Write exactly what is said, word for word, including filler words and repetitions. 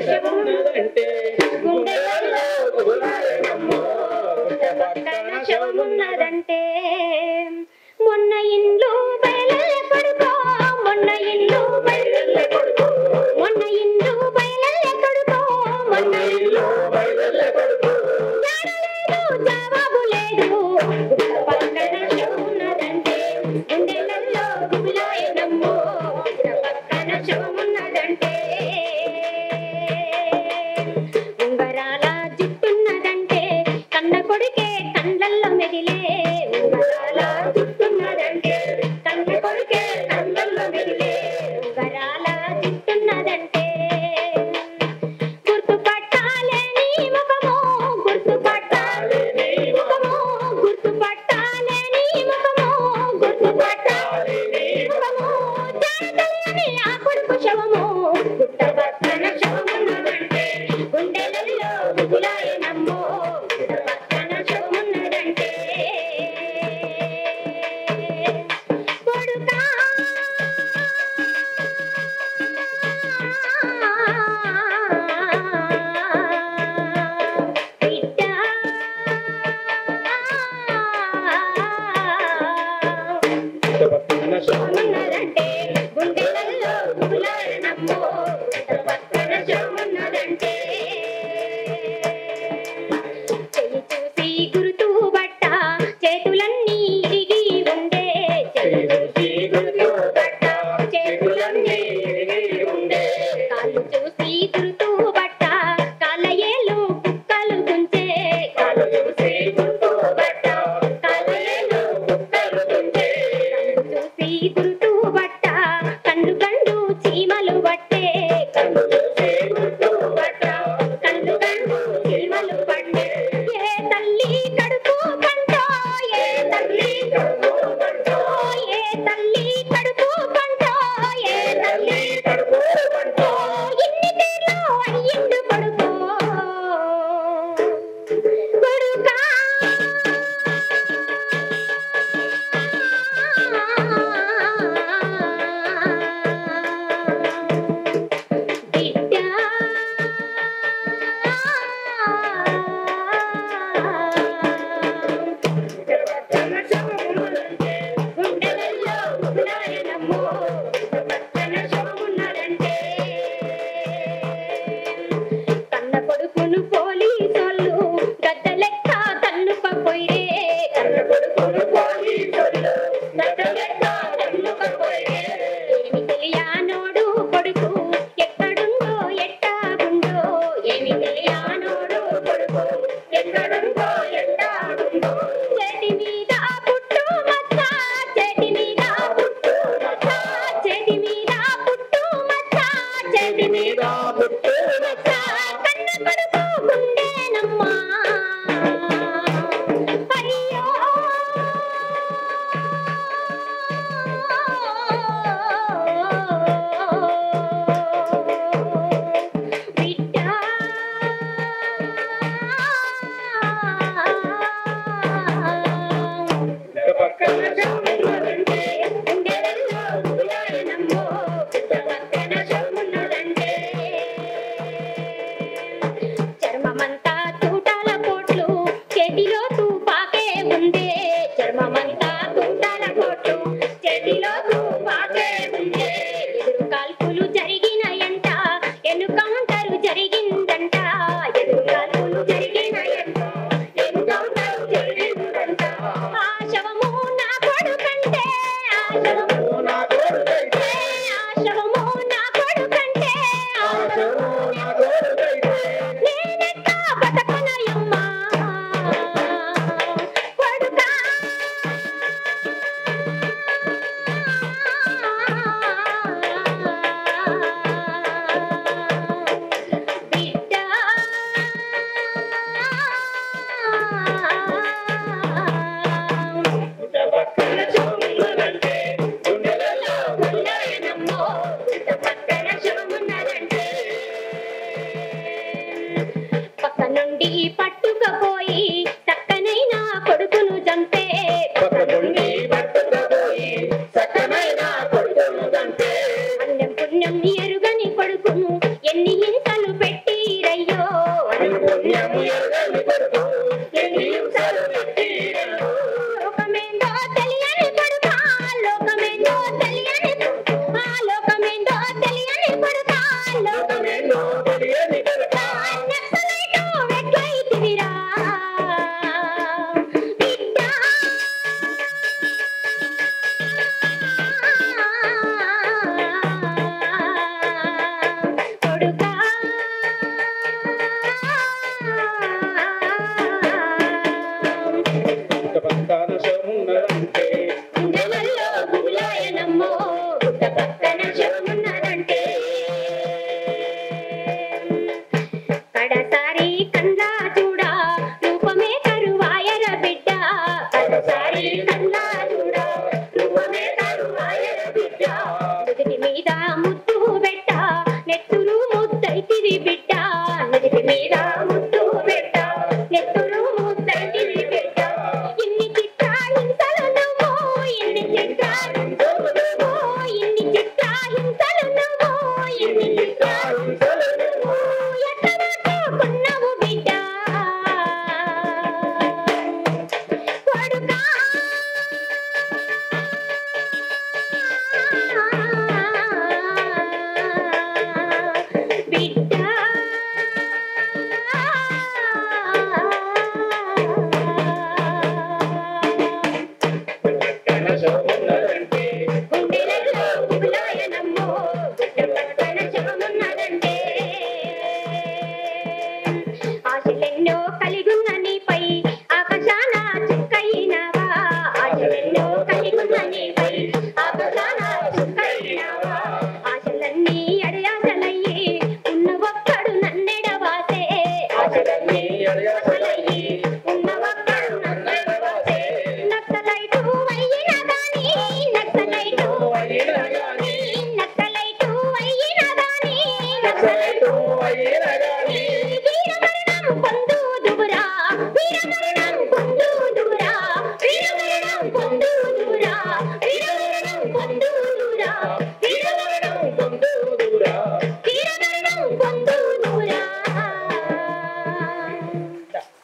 శవమున్నదంటే గుండెలలో గుబులాయనమ్మో గుట్ట పక్కన శవమున్నదంటే మొన్న ఇండ్లు బయలెల్లె కొడుకో మొన్న ఇండ్లు బయలెల్లె కొడుకో మొన్న ఇండ్లు బయలెల్లె కొడుకో మొన్న ఇండ్లు బయలెల్లె కొడుకో జాడలేదు జవాబు లేదు గుట్ట పక్కన శవమున్నదంటే గుండెలలో గుబులాయనమ్మో గుట్ట పక్కన శవమున్నదంటే ఉంగరాల జుట్టున్నదంటే కన్న కొడుకే కండ్లల్లో మెదిలే ఉంగరాల జుట్టున్నదంటే కన్న కొడుకే కండ్లల్లో మెదిలే ఉంగరాల జుట్టున్నదంటే గుర్తుపట్టాలేని ముఖము గుర్తుపట్టాలేని ముఖము గుర్తుపట్టాలేని ముఖము గుర్తుపట్టాలేని ముఖము జాడలేని ఆ కొడుకు శవము గుట్ట పక్కన శవమున్నదంటే గుండెలలో గుబులాయనమ్మో గుట్ట పక్కన శవమున్నదంటే కొడుకా బిడ్డ గుట్ట పక్కన శవమున్నదంటే గుండెలలో గుబులాయనమ్మో గుట్ట పక్కన శవమున్నదంటే చెయ్యి చూసి గురుతూ బట్ట చేతులన్నీ ఇరిగి ఉండే చెయ్యి చూసి గురుతూ బట్ట చేతులన్నీ ఇరిగి ఉండే కాళ్ళు చూసి గురుతూ బట్ట కాళ్ళ ఏళ్ళు కుక్కలు గుంచే కాళ్ళు చూసి గురుతూ బట్ట కాళ్ళ ఏళ్ళు కుక్కలు గుంచే కళ్ళు చూసి గురుతూ బట్ట కళ్ళు గండు చీమలు పట్టే కళ్ళు చూసి గురుతూ బట్ట కళ్ళు గండు చీమలు పట్టే ఏ తల్లి కడుపు పంటో ఏ తల్లి కడుపు పంటో ఏ తల్లి కడుపు పంటో ఏ తల్లి కడుపు పంటో ఇన్ని తీర్లు అయ్యిండు కొడుకో కొడుకా బిడ్డ పక్కన శవమున్నదంటే గుండెలలో గుబులాయనమ్మో పక్కన శవమున్నదంటే కన్న కొడుకును పోలీసోళ్ళు గద్ద లెక్క తన్నుకపోయిరే కన్న కొడుకును పోలీసోళ్ళు గద్ద లెక్క తన్నుకపోయిరే ఏమి తెలియనోడు కొడుకు ఎక్కడుందో ఎట్టాగుండో ఏమి తెలియనోడు కొడుకు ఎక్కడుందో ఎట్టాగుండో చేతి మీద పుట్టు మచ్చ చేతి మీద పుట్టు మచ్చ చేతి మీద పుట్టు మచ్చ చేతి మీద పుట్టు మచ్చ కన్న కొడుకు గుండెనమ్మా అయ్యో బిడ్డ గుట్ట పక్కన శవమున్నదంటే గుండెలలో గుబులాయనమ్మో గుట్ట పక్కన శవమున్నదంటే చర్మమంతా తూటాల పోట్లు చేతిలో తుపాకే ఉందే చర్మమంతా తూటాల పోట్లు చేతిలో తుపాకే ఉందే ఎదురు కాల్పులు జరిగినాయంట ఎన్కౌంటర్ జరిగిందంట ఎదురు కాల్పులు జరిగినాయంట ఎన్కౌంటర్ జరిగిందంట ఆ శవము నా కొడుకంటే ఆ శవము నా కొడుకంటే ఆ శవము నా కొడుకంటే ఆ శవము నా కొడుకంటే నేనెట్లా బతకనయమ్మా కొడుకా తీరా ముద్దు పెట్ట నెత్తురు ముద్దంటిది పెట్ట ఇన్ని చిత్రాహింసలు నువ్వు ఇన్ని చిత్రాహింసలు నువ్వు ఇన్ని చిత్రాహింసలు నువ్వు ఇన్ని చిత్రాహింసలు నువ్వు ఎక్కడ కొన్నావు బిడ్డ కొడుకా బిడ్డ కనసమున్నదంటే గుండెలలో గుబులాయనమ్మో గుడ్డ పక్కన శవమున్నదంటే ఆశలెన్నో కలిగున్న నీపై ఆకాశాన చుక్కయినవా ఆశలెన్నో కలిగున్న నీపై ఆకాశాన చుక్కయినవా ఆశలన్నీ అడియాసలయ్యి ఉన్న ఒక్కడు నన్నెడవాసే ఆశలన్నీ అడియాసలయ్యి ఉన్న ఒక్కడు నన్నెడవాసే నక్సలైటు అయ్యిన గాని నక్సలైటు అయినా గాని నక్సలైటు అయ్యిన గాని నక్సలైటు అయినా గాని